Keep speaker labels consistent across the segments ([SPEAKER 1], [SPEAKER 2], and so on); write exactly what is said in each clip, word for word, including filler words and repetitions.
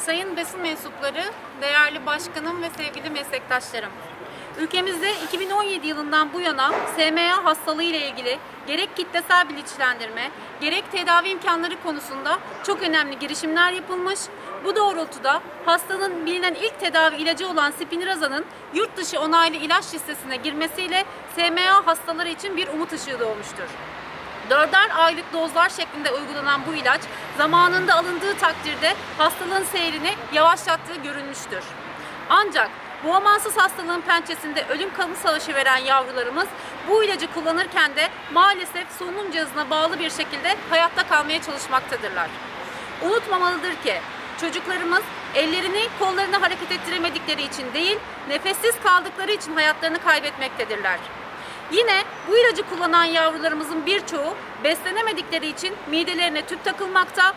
[SPEAKER 1] Sayın basın mensupları, değerli başkanım ve sevgili meslektaşlarım. Ülkemizde iki bin on yedi yılından bu yana S M A hastalığı ile ilgili gerek kitlesel bilinçlendirme, gerek tedavi imkanları konusunda çok önemli girişimler yapılmış. Bu doğrultuda hastanın bilinen ilk tedavi ilacı olan Spinraza'nın yurt dışı onaylı ilaç listesine girmesiyle S M A hastaları için bir umut ışığı doğmuştur. Dörder aylık dozlar şeklinde uygulanan bu ilaç zamanında alındığı takdirde hastalığın seyrini yavaşlattığı görülmüştür. Ancak bu amansız hastalığın pençesinde ölüm kalım savaşı veren yavrularımız bu ilacı kullanırken de maalesef solunum cihazına bağlı bir şekilde hayatta kalmaya çalışmaktadırlar. Unutmamalıdır ki çocuklarımız ellerini, kollarını hareket ettiremedikleri için değil, nefessiz kaldıkları için hayatlarını kaybetmektedirler. Yine bu ilacı kullanan yavrularımızın birçoğu beslenemedikleri için midelerine tüp takılmakta,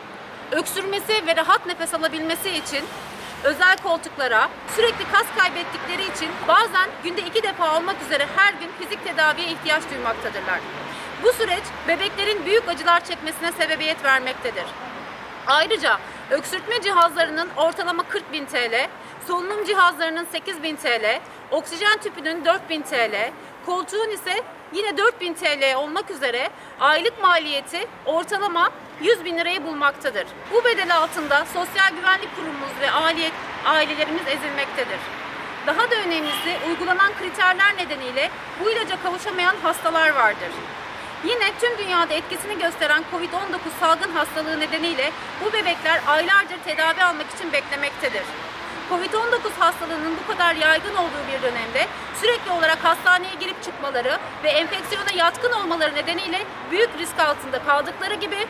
[SPEAKER 1] öksürmesi ve rahat nefes alabilmesi için özel koltuklara, sürekli kas kaybettikleri için bazen günde iki defa olmak üzere her gün fizik tedaviye ihtiyaç duymaktadırlar. Bu süreç bebeklerin büyük acılar çekmesine sebebiyet vermektedir. Ayrıca öksürtme cihazlarının ortalama kırk bin T L, solunum cihazlarının sekiz bin T L, oksijen tüpünün dört bin T L, koltuğun ise yine dört bin T L olmak üzere aylık maliyeti ortalama yüz bin lirayı bulmaktadır. Bu bedel altında sosyal güvenlik kurumumuz ve ailelerimiz ezilmektedir. Daha da önemlisi uygulanan kriterler nedeniyle bu ilaca kavuşamayan hastalar vardır. Yine tüm dünyada etkisini gösteren Covid on dokuz salgın hastalığı nedeniyle bu bebekler aylardır tedavi almak için beklemektedir. Covid on dokuz hastalığının bu kadar yaygın olduğu bir dönemde sürekli olarak hastaneye girip çıkmaları ve enfeksiyona yatkın olmaları nedeniyle büyük risk altında kaldıkları gibi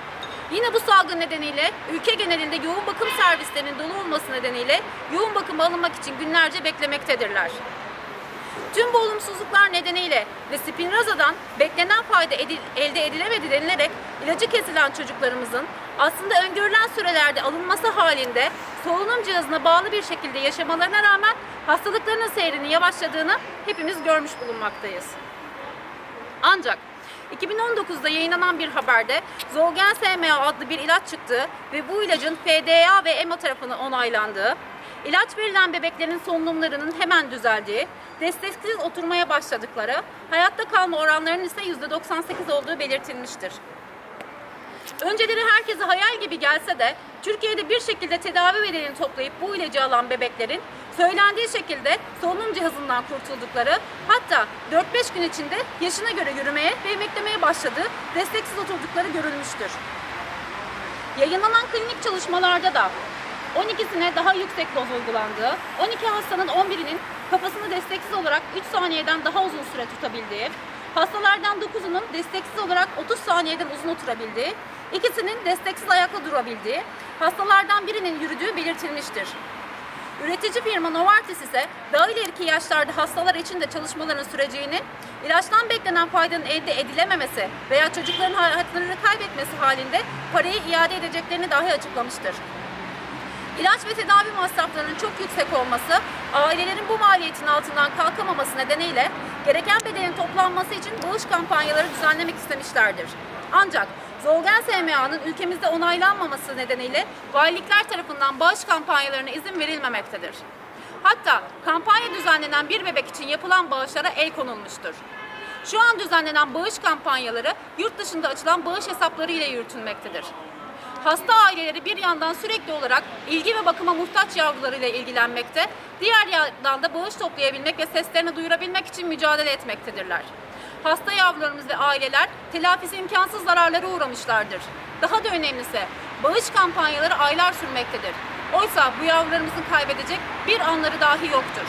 [SPEAKER 1] yine bu salgın nedeniyle ülke genelinde yoğun bakım servislerinin dolu olması nedeniyle yoğun bakıma alınmak için günlerce beklemektedirler. Tüm bu olumsuzluklar nedeniyle ve Spinraza'dan beklenen fayda edil, elde edilemedi denilerek ilacı kesilen çocuklarımızın aslında öngörülen sürelerde alınması halinde solunum cihazına bağlı bir şekilde yaşamalarına rağmen hastalıklarının seyrinin yavaşladığını hepimiz görmüş bulunmaktayız. Ancak iki bin on dokuzda yayınlanan bir haberde Zolgen S M A adlı bir ilaç çıktığı ve bu ilacın F D A ve E M A tarafından onaylandığı, ilaç verilen bebeklerin solunumlarının hemen düzeldiği, desteksiz oturmaya başladıkları, hayatta kalma oranlarının ise yüzde doksan sekiz olduğu belirtilmiştir. Önceleri herkese hayal gibi gelse de Türkiye'de bir şekilde tedavi bedelini toplayıp bu ilacı alan bebeklerin söylendiği şekilde solunum cihazından kurtuldukları, hatta dört beş gün içinde yaşına göre yürümeye ve emeklemeye başladığı, desteksiz oturdukları görülmüştür. Yayınlanan klinik çalışmalarda da on ikisine daha yüksek doz uygulandığı, on iki hastanın on birinin kafasını desteksiz olarak üç saniyeden daha uzun süre tutabildiği, hastalardan dokuzunun desteksiz olarak otuz saniyeden uzun oturabildiği, ikisinin desteksiz ayakta durabildiği, hastalardan birinin yürüdüğü belirtilmiştir. Üretici firma Novartis ise daha ileriki yaşlarda hastalar için de çalışmaların süreceğini, ilaçtan beklenen faydanın elde edilememesi veya çocukların hayatlarını kaybetmesi halinde parayı iade edeceklerini dahi açıklamıştır. İlaç ve tedavi masraflarının çok yüksek olması, ailelerin bu maliyetin altından kalkamaması nedeniyle gereken bedelin toplanması için bağış kampanyaları düzenlemek istemişlerdir. Ancak Zolgen S M A'nın ülkemizde onaylanmaması nedeniyle valilikler tarafından bağış kampanyalarına izin verilmemektedir. Hatta kampanya düzenlenen bir bebek için yapılan bağışlara el konulmuştur. Şu an düzenlenen bağış kampanyaları yurt dışında açılan bağış hesapları ile yürütülmektedir. Hasta aileleri bir yandan sürekli olarak ilgi ve bakıma muhtaç yavrularıyla ilgilenmekte, diğer yandan da bağış toplayabilmek ve seslerini duyurabilmek için mücadele etmektedirler. Hasta yavrularımız ve aileler telafisi imkansız zararlara uğramışlardır. Daha da önemlisi, bağış kampanyaları aylar sürmektedir. Oysa bu yavrularımızın kaybedecek bir anları dahi yoktur.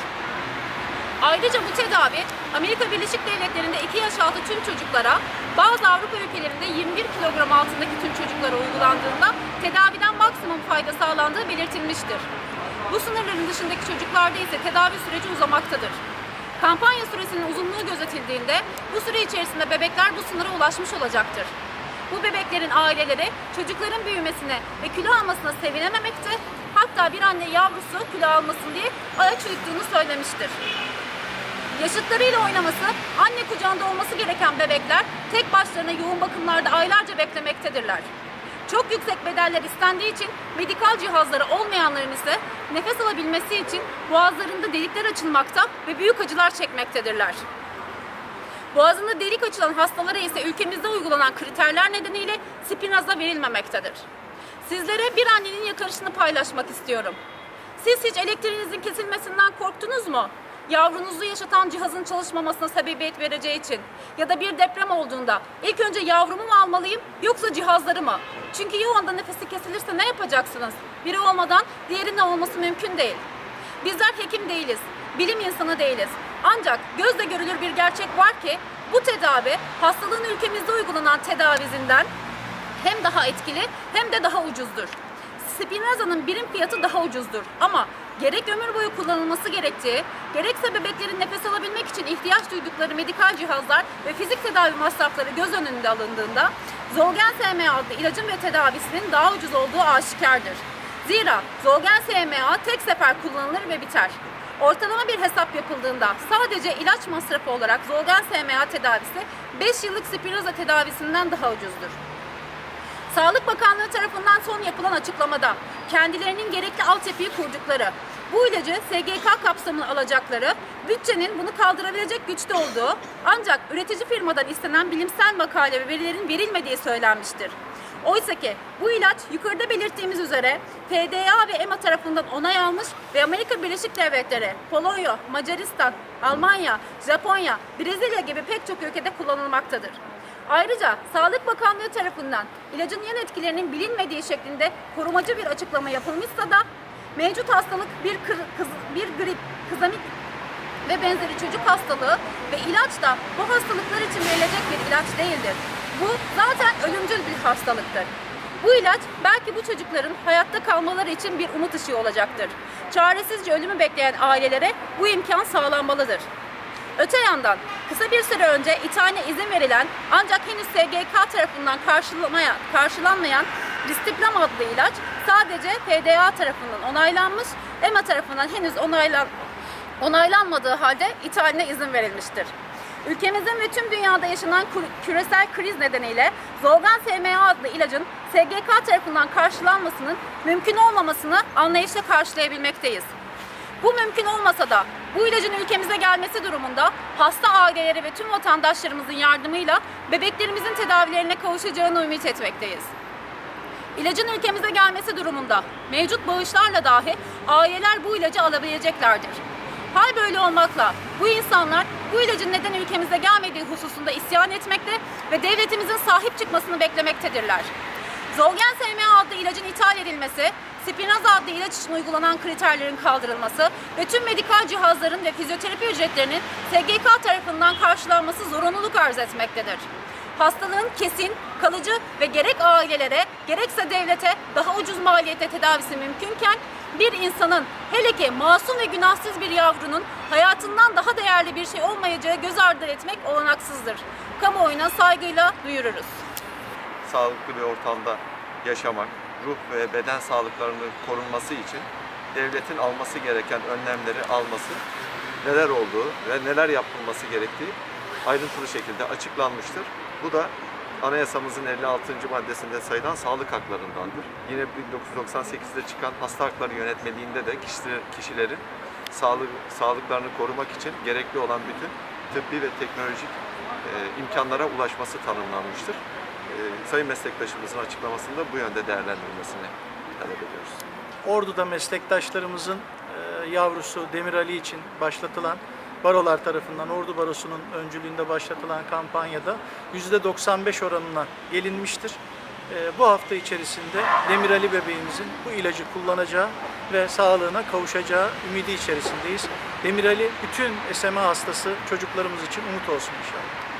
[SPEAKER 1] Ayrıca bu tedavi Amerika Birleşik Devletleri'nde iki yaş altı tüm çocuklara, bazı Avrupa ülkelerinde yirmi bir kilogram altındaki tüm çocuklara uygulandığında tedaviden maksimum fayda sağlandığı belirtilmiştir. Bu sınırların dışındaki çocuklarda ise tedavi süreci uzamaktadır. Kampanya süresinin uzunluğu gözetildiğinde bu süre içerisinde bebekler bu sınıra ulaşmış olacaktır. Bu bebeklerin aileleri çocukların büyümesine ve kilo almasına sevinememekte, hatta bir anne yavrusu kilo almasın diye ayak uyuttuğunu söylemiştir. Yaşıtlarıyla oynaması, anne kucağında olması gereken bebekler tek başlarına yoğun bakımlarda aylarca beklemektedirler. Çok yüksek bedeller istendiği için medikal cihazları olmayanların ise nefes alabilmesi için boğazlarında delikler açılmakta ve büyük acılar çekmektedirler. Boğazında delik açılan hastalara ise ülkemizde uygulanan kriterler nedeniyle Spinraza verilmemektedir. Sizlere bir annenin yakarışını paylaşmak istiyorum. Siz hiç elektriğinizin kesilmesinden korktunuz mu? Yavrunuzu yaşatan cihazın çalışmamasına sebebiyet vereceği için ya da bir deprem olduğunda ilk önce yavrumu mu almalıyım yoksa cihazları mı? Çünkü ya o anda nefesi kesilirse ne yapacaksınız? Biri olmadan diğerinin olması mümkün değil. Bizler hekim değiliz, bilim insanı değiliz. Ancak gözle görülür bir gerçek var ki bu tedavi hastalığın ülkemizde uygulanan tedavizinden hem daha etkili hem de daha ucuzdur. Spinraza'nın birim fiyatı daha ucuzdur ama gerek ömür boyu kullanılması gerektiği, gerekse bebeklerin nefes alabilmek için ihtiyaç duydukları medikal cihazlar ve fizik tedavi masrafları göz önünde alındığında Zolgen S M A adlı ilacın ve tedavisinin daha ucuz olduğu aşikardır. Zira Zolgen S M A tek sefer kullanılır ve biter. Ortalama bir hesap yapıldığında sadece ilaç masrafı olarak Zolgen S M A tedavisi beş yıllık Spinraza tedavisinden daha ucuzdur. Sağlık Bakanlığı tarafından son yapılan açıklamada kendilerinin gerekli altyapıyı kurdukları, bu ilacı S G K kapsamına alacakları, bütçenin bunu kaldırabilecek güçte olduğu ancak üretici firmadan istenen bilimsel makale ve verilerin verilmediği söylenmiştir. Oysa ki bu ilaç yukarıda belirttiğimiz üzere F D A ve E M A tarafından onay almış ve Amerika Birleşik Devletleri, Polonya, Macaristan, Almanya, Japonya, Brezilya gibi pek çok ülkede kullanılmaktadır. Ayrıca Sağlık Bakanlığı tarafından ilacın yan etkilerinin bilinmediği şeklinde korumacı bir açıklama yapılmışsa da mevcut hastalık bir, kır, kız, bir grip, kızamik ve benzeri çocuk hastalığı ve ilaç da bu hastalıklar için verilecek bir ilaç değildir. Bu zaten ölümcül bir hastalıktır. Bu ilaç belki bu çocukların hayatta kalmaları için bir umut ışığı olacaktır. Çaresizce ölümü bekleyen ailelere bu imkan sağlanmalıdır. Öte yandan kısa bir süre önce ithaline izin verilen ancak henüz S G K tarafından karşılanmayan Risdiplam adlı ilaç sadece F D A tarafından onaylanmış, E M A tarafından henüz onaylan, onaylanmadığı halde ithaline izin verilmiştir. Ülkemizin ve tüm dünyada yaşanan küresel kriz nedeniyle Zolgen S M A adlı ilacın S G K tarafından karşılanmasının mümkün olmamasını anlayışla karşılayabilmekteyiz. Bu mümkün olmasa da bu ilacın ülkemize gelmesi durumunda hasta aileleri ve tüm vatandaşlarımızın yardımıyla bebeklerimizin tedavilerine kavuşacağını ümit etmekteyiz. İlacın ülkemize gelmesi durumunda mevcut bağışlarla dahi aileler bu ilacı alabileceklerdir. Hal böyle olmakla bu insanlar bu ilacın neden ülkemize gelmediği hususunda isyan etmekte ve devletimizin sahip çıkmasını beklemektedirler. Zolgen S M A adlı ilacın ithal edilmesi, Spinraza adlı ilaç için uygulanan kriterlerin kaldırılması ve tüm medikal cihazların ve fizyoterapi ücretlerinin S G K tarafından karşılanması zorunluluk arz etmektedir. Hastalığın kesin, kalıcı ve gerek ailelere gerekse devlete daha ucuz maliyette tedavisi mümkünken bir insanın, hele ki masum ve günahsız bir yavrunun hayatından daha değerli bir şey olmayacağı göz ardı etmek olanaksızdır. Kamuoyuna saygıyla duyururuz.
[SPEAKER 2] Sağlıklı bir ortamda yaşamak, ruh ve beden sağlıklarının korunması için devletin alması gereken önlemleri alması, neler olduğu ve neler yapılması gerektiği ayrıntılı şekilde açıklanmıştır. Bu da Anayasamızın elli altıncı maddesinde sayılan sağlık haklarındandır. Yine bin dokuz yüz doksan sekizde çıkan hasta hakları yönetmeliğinde de kişilerin sağlık, sağlıklarını korumak için gerekli olan bütün tıbbi ve teknolojik e, imkanlara ulaşması tanımlanmıştır. E, sayın meslektaşımızın açıklamasında bu yönde değerlendirilmesini talep ediyoruz.
[SPEAKER 3] Ordu'da meslektaşlarımızın e, yavrusu Demir Ali için başlatılan barolar tarafından, Ordu Barosu'nun öncülüğünde başlatılan kampanyada yüzde doksan beş oranına gelinmiştir. E, bu hafta içerisinde Demir Ali bebeğimizin bu ilacı kullanacağı ve sağlığına kavuşacağı ümidi içerisindeyiz. Demir Ali bütün S M A hastası çocuklarımız için umut olsun inşallah.